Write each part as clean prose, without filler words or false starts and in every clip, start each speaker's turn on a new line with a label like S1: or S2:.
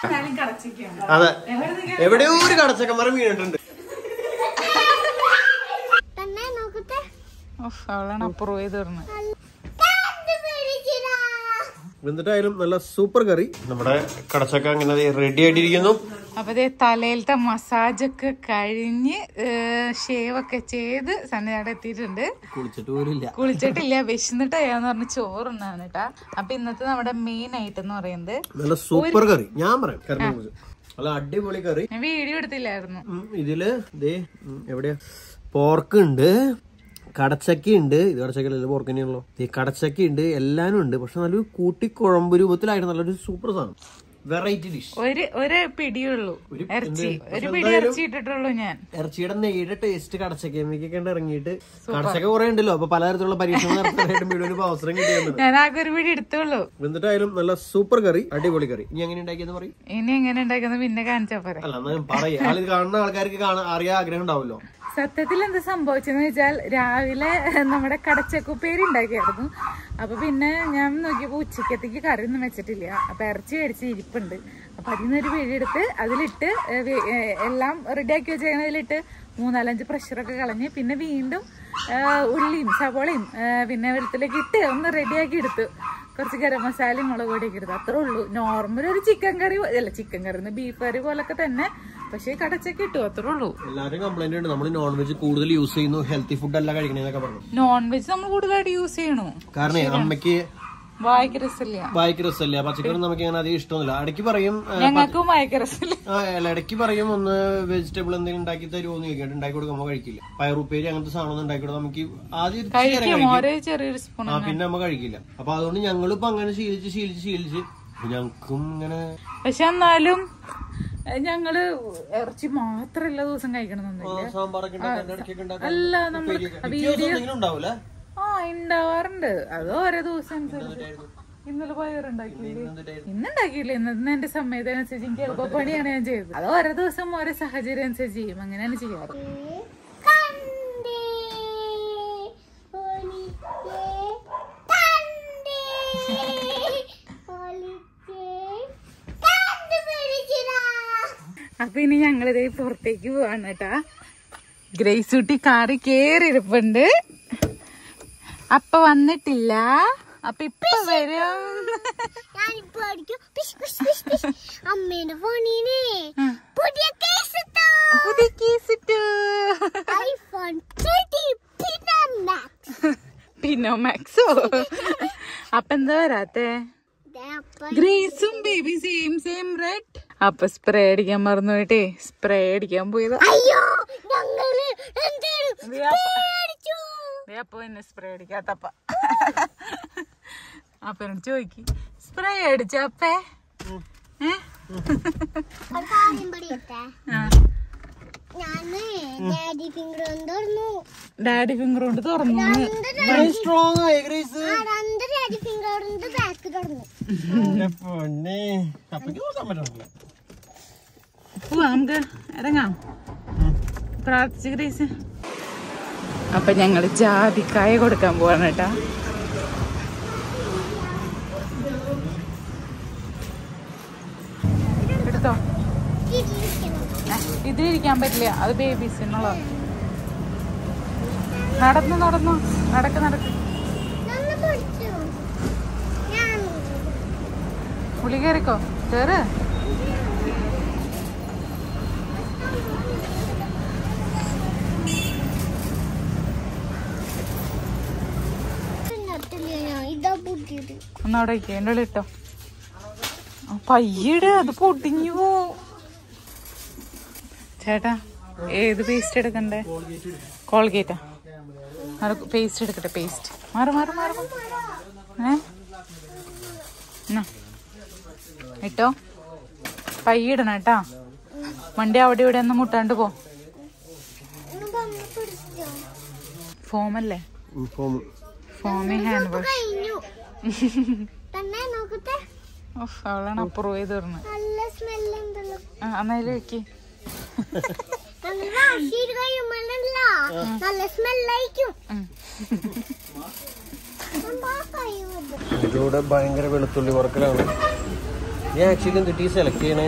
S1: അതെ, എവിടെയോ ഒരു കടച്ചക്കന്മാരെ വീണിട്ടുണ്ട്.
S2: അവളാണ് അപ്രൂവ് ചെയ്ത് തരുന്നത്.
S1: എന്നിട്ടായാലും നല്ല സൂപ്പർ കറി. നമ്മുടെ കടച്ചക്ക അങ്ങനെ റെഡി ആയിട്ടിരിക്കുന്നു.
S2: അപ്പൊ തലയിലത്തെ മസാജൊക്കെ കഴിഞ്ഞ് ഷേവ് ഒക്കെ ചെയ്ത് സന്നിധാനം എത്തിയിട്ടുണ്ട്. കുളിച്ചിട്ടില്ല, വിശന്നിട്ടയാന്ന് പറഞ്ഞ് ചോറുണ്ടാണ് കേട്ടാ. അപ്പൊ ഇന്നത്തെ നമ്മുടെ മെയിൻ ഐറ്റം എന്ന് പറയുന്നത്
S1: നല്ല സൂപ്പർ കറി. ഞാൻ പറയാം, നല്ല അടിപൊളി കറി.
S2: ഞാൻ വീഡിയോ എടുത്തില്ലായിരുന്നു.
S1: ഇതില് എവിടെയാ പോർക്ക് ഉണ്ട്, കടച്ചക്ക ഉണ്ട്. ഇത് കടച്ചക്കല്ല, പോർക്ക് തന്നെയാണല്ലോ. കടച്ചക്ക ഉണ്ട്, എല്ലാരും ഉണ്ട്. പക്ഷെ നല്ലൊരു കൂട്ടിക്കുഴമ്പ് രൂപത്തിലായിരുന്നു. നല്ലൊരു സൂപ്പർ സാധനം, വെറൈറ്റി ഡിഷ്.
S2: ഒരു പിടിയുള്ളൂ ഇറച്ചി, ഒരു പിടി ഇറച്ചി ഇട്ടിട്ടുള്ളൂ ഞാൻ.
S1: ഇറച്ചിയുടെ നെയ്യുടെ ടേസ്റ്റ് കടച്ചക്കയൊക്കെ ഇറങ്ങിയിട്ട് കടച്ചക്ക കുറെ ഉണ്ടല്ലോ. അപ്പൊ പലതരത്തിലുള്ള പരീക്ഷണം നടത്താനായിട്ട് വീഡിയോയിൽ അവസരം കിട്ടിയാണ്.
S2: ഞാൻ ആകെ ഒരു പിടി എടുത്തുള്ളൂ.
S1: എന്നിട്ടായാലും നല്ല സൂപ്പർ കറി, അടിപൊളി കറി. ഇനി എങ്ങനെ ഉണ്ടാക്കിയെന്ന് പറയും.
S2: ഇനി എങ്ങനെ ഉണ്ടാക്കുന്നത് പിന്നെ കാണിച്ചാ പോരെ.
S1: അല്ല, എന്നാ പറയാം. ആളിത് കാണുന്ന ആൾക്കാർക്ക് അറിയാൻ ആഗ്രഹം ഉണ്ടാവുമല്ലോ.
S2: സത്യത്തിൽ എന്ത് സംഭവിച്ചെന്ന് വെച്ചാൽ രാവിലെ നമ്മുടെ കടച്ചക്കുപ്പേരി ഉണ്ടാക്കിയായിരുന്നു. അപ്പൊ പിന്നെ ഞാൻ നോക്കിയപ്പോ ഉച്ചക്കത്തേക്ക് കറിയൊന്നും വെച്ചിട്ടില്ല. അപ്പൊ ഇറച്ചി മേടിച്ച് ഇരിപ്പുണ്ട്. അപ്പൊ അതിന്നൊരു പിഴിയെടുത്ത് അതിലിട്ട് എല്ലാം റെഡിയാക്കി വെച്ചതിലിട്ട് 3-4 പ്രഷറൊക്കെ കളഞ്ഞ് പിന്നെ വീണ്ടും ഉള്ളിയും സവോളയും പിന്നെ വെളുത്തുള്ളിയൊക്കെ ഇട്ട് ഒന്ന് റെഡിയാക്കി എടുത്തു. കുറച്ച് ഗരം മസാലയും മുളക് പൊടിയൊക്കെ എടുത്തു. അത്രേ ഉള്ളൂ. നോർമൽ ഒരു ചിക്കൻ കറി അല്ല, ചിക്കൻ കറി ബീഫ് കറി പോലൊക്കെ തന്നെ, പക്ഷേ കടച്ചക്ക ഇട്ടു, അത്രേ ഉള്ളൂ.
S1: എല്ലാവരും കംപ്ലൈന്റ് ഉണ്ട്, നമ്മൾ നോൺ വെജ് കൂടുതൽ യൂസ് ചെയ്യുന്നു, ഹെൽത്തി ഫുഡ് അല്ല കഴിക്കണേന്നൊക്കെ പറഞ്ഞു.
S2: നോൺ വെജ് നമ്മൾ കൂടുതലായിട്ട് യൂസ് ചെയ്യണു.
S1: കാരണം അമ്മയ്ക്ക്
S2: വായിക്ക് രസമില്ല,
S1: പച്ചക്കറി നമുക്ക് അങ്ങനെ അധികം ഇഷ്ടമൊന്നുമില്ല. ഇടയ്ക്ക് പറയും
S2: ഞങ്ങൾക്കും വായിക്ക് രസമില്ല.
S1: ഇടയ്ക്ക് പറയും ഒന്ന് വെജിറ്റബിൾ എന്തെങ്കിലും ഉണ്ടാക്കി തരുമോന്ന് ചോദിക്കട്ടെ. ഉണ്ടാക്കി കൊടുക്കുമ്പോ കഴിക്കില്ല. പയറുപ്പേരി അങ്ങനത്തെ സാധനം ഉണ്ടാക്കി കൊടുത്താൽ നമുക്ക് ആദ്യം
S2: ചെറിയൊരു സ്പൂൺ,
S1: പിന്നെ നമ്മ കഴിക്കില്ല. അപ്പൊ അതുകൊണ്ട് ഞങ്ങളിപ്പോ അങ്ങനെ ശീലിച്ച് ഞങ്ങൾക്കും ഇങ്ങനെ. പക്ഷെ
S2: എന്നാലും ഞങ്ങള് ഇറച്ചി മാത്രല്ല ദിവസം കഴിക്കണമെന്നൊന്നുമില്ല. അല്ല,
S1: ഉണ്ടാവൂല.
S2: ഉണ്ടാവാറുണ്ട്. അത് ഓരോ ദിവസം അനുസരിച്ച്. ഇന്നലെ പയറുണ്ടാക്കിയില്ലേ? ഇന്നുണ്ടാക്കിയില്ല. ഇന്ന് എന്റെ സമയത്തനുസരിച്ച് എനിക്ക് എളുപ്പപ്പണിയാണ് ഞാൻ ചെയ്തത്. അത് ഓരോ ദിവസം ഓരോ സാഹചര്യം അനുസരിച്ച് ചെയ്യും. അങ്ങനെയാണ് ചെയ്യാറ്. അപ്പൊ ഇനി ഞങ്ങളിതേ പുറത്തേക്ക് പോവാണ് കേട്ടാ. ഗ്രേസ് കുട്ടി കാറി കേറിയിരിപ്പുണ്ട്. അപ്പൊ വന്നിട്ടില്ല. അപ്പൊ ഇപ്പൊ വരും.
S3: അമ്മേന്റെ ഫോണിന് പുതിയ കേസ് ഇട്ടു. ഐഫോൺ 13
S2: പിന്നോ മാക്സോ. അപ്പൊ എന്താ വരാത്തെ? ഗ്രേസും ബേബി സെയിം റെഡ്. അപ്പൊ സ്പ്രേ അടിക്കാൻ മറന്നു പോയിട്ടേ സ്പ്രേ അടിക്കാൻ പോയത്. അപ്പൊ എന്നെ സ്പ്രേ അടിക്കാത്തപ്പ അപ്പൊ എന്നോട് ചോദിക്ക്, സ്പ്രേ അടിച്ചപ്പേ? ഡാഡി ഫിംഗർ കൊണ്ട് തുറന്നു. നമുക്ക് ഇറങ്ങാം. പ്രാർത്ഥിച്ച് ഗ്രേസ്. അപ്പൊ ഞങ്ങള് ജാതിക്കായ കൊടുക്കാൻ പോവാണ് കേട്ടാ. എടുത്തോ. ഇതിലിരിക്കാൻ പറ്റില്ല, അത് ബേബീസിനുള്ള. നടക്ക്. പുളി കയറിക്കോ, കേറ്. ഒന്നവിടെ വയ്ക്കുക, എൻ്റെ ഉള്ളിൽ ഇട്ടോ. പയ്യട്, അത് പൊടിഞ്ഞു. ചേട്ടാ ഏത് പേസ്റ്റ് എടുക്കണ്ടേ? കോൾഗേറ്റാ. പേസ്റ്റ് എടുക്കട്ടെ, പേസ്റ്റ്. മാറി ഇട്ടോ. പയ്യിടണം കേട്ടാ. വണ്ടി അവിടെ ഇവിടെ ഒന്നും മുട്ടാണ്ട് പോ. ഫോമല്ലേ? Foamy hand wash. അവളാണ് അപ്രൂവ് ചെയ്ത് തരുന്നത്. അന്നേരം വെക്ക്.
S1: ഇതിലൂടെ ഭയങ്കര വെളുത്തുള്ളി വറക്കലാണ്. ഞാൻ ആക്ച്വലി എന്തിട്ട് സെലക്ട് ചെയ്യണേ?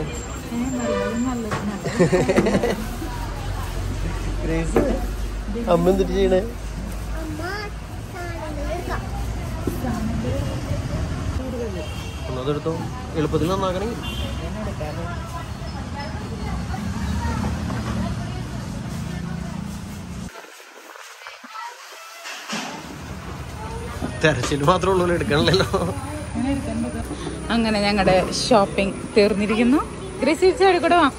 S1: അമ്മ എന്തിട്ട് ചെയ്യണേ? ഒന്നതെടുത്തോ, എളുപ്പത്തിൽ നന്നാക്കണേ. തെരച്ചിൽ മാത്രമേ ഉള്ളൂ, എടുക്കണല്ലോ.
S2: അങ്ങനെ ഞങ്ങളുടെ ഷോപ്പിംഗ് തീർന്നിരിക്കുന്നു. ഗ്രേസി സൈഡിൽ കൂടെ വാ,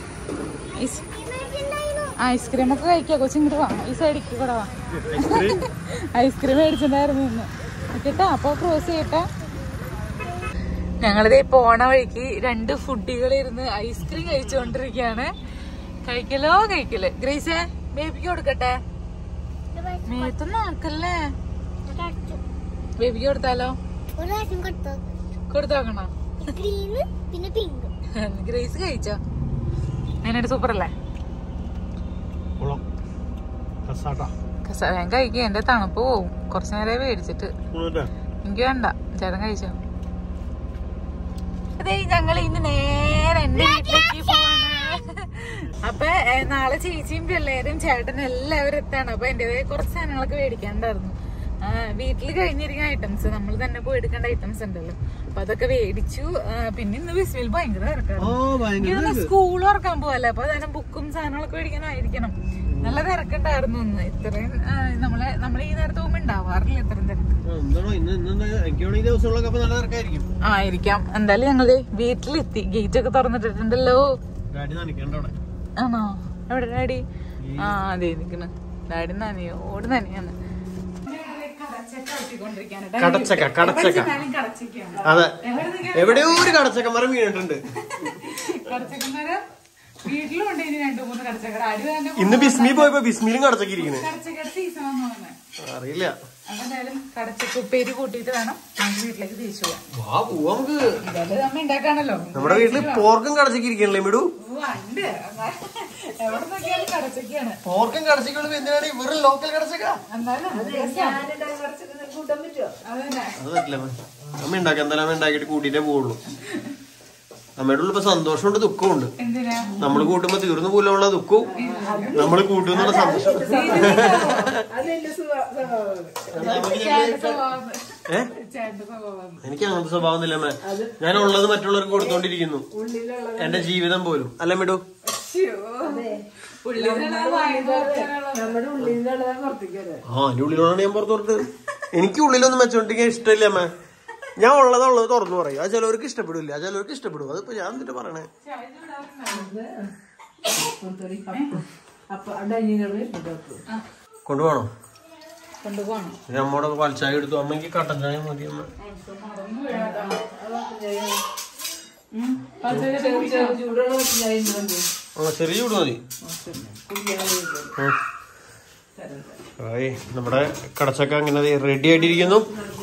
S2: ഐസ്ക്രീം ഒക്കെ കഴിക്കാം. കൊച്ചിങ്ങോട്ട് വാ, ഈ സൈഡിൽ കൂടെ വാ. ഐസ്ക്രീം മേടിച്ചിട്ടുണ്ടായിരുന്നു ഇന്ന് കേട്ടാ. അപ്പൊ ക്രോസ് ചെയ്യട്ടെ. ഞങ്ങളിതേ പോണ വഴിക്ക് 2 ഫുഡികളിരുന്ന് ഐസ്ക്രീം കഴിച്ചുകൊണ്ടിരിക്കുകയാണ്. കഴിക്കലോ കഴിക്കല്. ഗ്രേസേ ബേബിക്ക് കൊടുക്കട്ടെ. മേത്തൊന്നും ആക്കല്ലേ. ബേബിക്ക് കൊടുത്താലോ? കൊടുത്തോക്കണോ? ഗ്രേസ് കഴിച്ചോ? അതിനായിട്ട് സൂപ്പർ അല്ലേ? ഞാൻ കഴിക്കും, എന്റെ തണുപ്പ് പോവും. കുറച്ചു നേരം മേടിച്ചിട്ട്. എനിക്ക് വേണ്ട, ചേട്ടൻ കഴിച്ചോ. അതെ, ഞങ്ങൾ ഇന്ന് നേരെ എന്റെ വീട്ടിലേക്ക് പോവാണ്. അപ്പൊ നാളെ ചേച്ചിയും പിള്ളേരും ചേട്ടനും എല്ലാവരും എത്താണ്. അപ്പൊ എന്റേതായ കുറച്ച് സാധനങ്ങളൊക്കെ മേടിക്കാണ്ടായിരുന്നു. വീട്ടിൽ കഴിഞ്ഞിരിക്കുന്ന ഐറ്റംസ്, നമ്മൾ തന്നെ പോയി എടുക്കേണ്ട ഐറ്റംസ് ഉണ്ടല്ലോ, അപ്പൊ അതൊക്കെ മേടിച്ചു. പിന്നെ ഇന്ന് വിസ്മിൽ ഭയങ്കര തിരക്കാണ്. സ്കൂൾ തുറക്കാൻ പോവല്ലേ, അപ്പൊ അതിന് ബുക്കും സാധനങ്ങളൊക്കെ മേടിക്കാനായിരിക്കണം. നല്ല തിരക്കുണ്ടായിരുന്നു ഇന്ന്. ഇത്രയും നമ്മൾ ഈ നേരത്തെ പോകുമ്പോ ഉണ്ടാവാറില്ല ഇത്രയും തിരക്ക്. ആയിരിക്കാം. എന്തായാലും ഞങ്ങള് വീട്ടിലെത്തി. ഗേറ്റ് ഒക്കെ തുറന്നിട്ടിട്ടുണ്ടല്ലോ. ആണോ? എവിടെ ഡാഡി? അതെ നിക്കണ്. ഡാഡി നനയോ? ഓട് നനയാന്ന്.
S1: കടച്ചക്ക, കടച്ചക്ക. അതെ, എവിടെയോ ഒരു കടച്ചക്ക മരം വീണിട്ടുണ്ട്.
S2: കടച്ചക്കന്മാര് വീട്ടിലുണ്ട്. ഇനി 2-3 കടച്ചക്കട.
S1: ഇന്ന് ബിസ്മി പോയപ്പോ ബിസ്മിയിലും കടച്ചക്ക ഇരിക്കുന്നത്
S2: കടച്ചക്കയുടെ സീസൺ
S1: അറിയില്ല.
S2: എന്തായാലും കടച്ചക്ക ഉപ്പേരി കൂട്ടിയിട്ട് വേണം നമുക്ക് വീട്ടിലേക്ക് തിരിച്ചു പോവാം.
S1: നമുക്ക്
S2: അമ്മ ഉണ്ടാക്കാണല്ലോ.
S1: നമ്മുടെ വീട്ടില് പോർക്കും കടച്ചക്ക ഇരിക്കണല്ലേ മിടു?
S2: എവിടെ നോക്കിയാലും കടച്ചക്കയാണ്.
S1: പോർക്കും കടച്ചക്കുള്ളത് എന്തിനാണ്? വെറും ലോക്കൽ കടച്ചക്ക. അതല്ല അമ്മ ഉണ്ടാക്കി. എന്തായാലും അമ്മ ഉണ്ടാക്കിട്ട് കൂട്ടിട്ടേ പോവുള്ളൂ. അമ്മയുടെ ഉള്ള ഇപ്പൊ സന്തോഷമുണ്ട്, ദുഃഖമുണ്ട്. നമ്മള് കൂട്ടുമ്പോ തീർന്നു പോലുള്ള ദുഃഖവും, നമ്മള് കൂട്ടുന്നുള്ള സന്തോഷം. എനിക്ക് അങ്ങനത്തെ സ്വഭാവം ഇല്ല അമ്മ. ഞാൻ ഉള്ളത് മറ്റുള്ളവർക്ക് കൊടുത്തോണ്ടിരിക്കുന്നു, എന്റെ ജീവിതം പോലും. അല്ല മിടു? എന്റെ ഉള്ളിലോടാണ് ഞാൻ പുറത്തു കൊടുത്തത്. എനിക്ക് ഉള്ളിലൊന്നും വെച്ചോണ്ടിരിക്കാൻ ഇഷ്ടമില്ല അമ്മ. ഞാൻ ഉള്ളത് തുറന്നു പറയും. അത് ചിലവർക്ക് ഇഷ്ടപ്പെടില്ല, ചിലവർക്ക് ഇഷ്ടപ്പെടും. അതിപ്പോ ഞാൻ എന്നിട്ട് പറയണേ. കൊണ്ടുപോകണോ? അമ്മോടൊക്കെ പാൽച്ചായ എടുത്തു. അമ്മക്ക് കട്ടൻ ചായ മതി അമ്മ. ചെറിയ ചൂട് മതി. നമ്മുടെ കടച്ചക്ക അങ്ങനെ റെഡി ആയിട്ടിരിക്കുന്നു.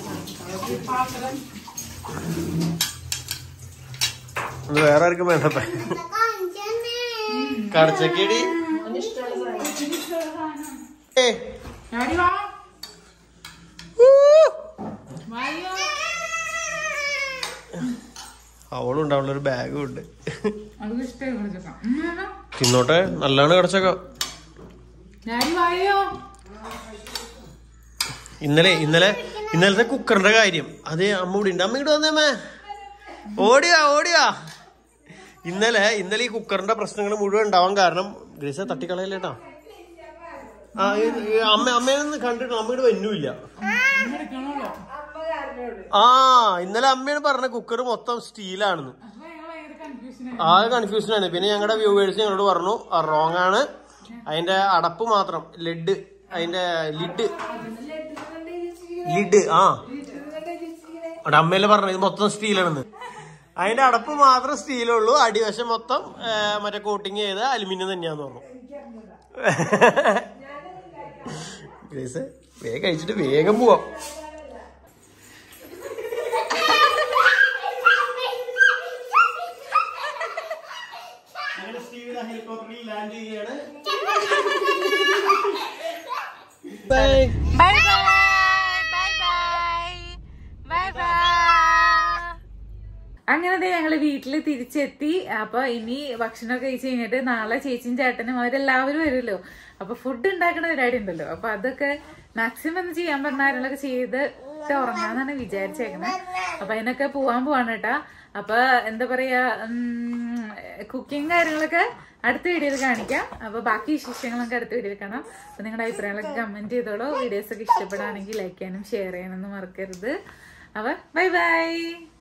S1: അത് വേറെ ആർക്കും വേണ്ടപ്പ. കടച്ചക്കടി അവളും ഉണ്ടാവുള്ളൊരു ബാഗും ഉണ്ട്. തിന്നോട്ടെ, നല്ലതാണ് കടച്ചക്ക. ഇന്നലത്തെ കുക്കറിന്റെ കാര്യം അതെ അമ്മ ഇവിടെ ഉണ്ട്. അമ്മ ഇങ്ങോട്ട് വന്നേമ്മേ, ഓടിയാ. ഇന്നലെ ഈ കുക്കറിന്റെ പ്രശ്നങ്ങൾ മുഴുവൻ ഉണ്ടാവാൻ കാരണം ഗ്രേസ തട്ടിക്കളയല്ലേട്ടാ. അമ്മയൊന്നും കണ്ടിട്ട് അമ്മ ഇവിടെ വന്നൂല്ല. ഇന്നലെ അമ്മയാണ് പറഞ്ഞ കുക്കർ മൊത്തം സ്റ്റീലാണെന്ന്. ആകെ കൺഫ്യൂഷനാണ്. പിന്നെ ഞങ്ങളുടെ വ്യൂവേഴ്സ് ഞങ്ങളോട് പറഞ്ഞു റോങ് ആണ്. അതിന്റെ അടപ്പ് മാത്രം ലെഡ്, അതിന്റെ ലിഡ് അവിടെ അമ്മയല്ലേ പറഞ്ഞത് ഇത് മൊത്തം സ്റ്റീലാണെന്ന്. അതിന്റെ അടപ്പ് മാത്രം സ്റ്റീലുള്ളൂ, അടിവശം മൊത്തം മറ്റേ കോട്ടിങ് ചെയ്ത അലുമിനിയം തന്നെയാന്ന് പറഞ്ഞു. ഗ്രേസ് വേഗം കഴിച്ചിട്ട് വേഗം പോവാം.
S2: അങ്ങനെ ഞങ്ങള് വീട്ടില് തിരിച്ചെത്തി. അപ്പൊ ഇനി ഭക്ഷണമൊക്കെ കഴിച്ച് കഴിഞ്ഞിട്ട് നാളെ ചേച്ചിയും ചേട്ടനും അവരെല്ലാവരും വരുമല്ലോ. അപ്പൊ ഫുഡ് ഉണ്ടാക്കുന്ന പരിപാടി ഉണ്ടല്ലോ. അപ്പൊ അതൊക്കെ മാക്സിമം ഒന്ന് ചെയ്യാൻ പറഞ്ഞാലൊക്കെ ചെയ്തിട്ട് ഉറങ്ങാന്നാണ് വിചാരിച്ചേക്കുന്നത്. അപ്പൊ അതിനൊക്കെ പോവാൻ പോവാണ് കേട്ടാ. അപ്പൊ എന്താ പറയാ, കുക്കിംഗ് കാര്യങ്ങളൊക്കെ അടുത്ത വീഡിയോയിൽ കാണിക്കാം. അപ്പൊ ബാക്കി വിശേഷങ്ങളൊക്കെ അടുത്ത വീഡിയോയിൽ കാണാം. അപ്പൊ നിങ്ങളുടെ അഭിപ്രായങ്ങളൊക്കെ കമന്റ് ചെയ്തോളൂ. വീഡിയോസ് ഒക്കെ ഇഷ്ടപ്പെടുകയാണെങ്കിൽ ലൈക്ക് ചെയ്യാനും ഷെയർ ചെയ്യാനൊന്നും മറക്കരുത്. അപ്പൊ ബൈ ബൈ.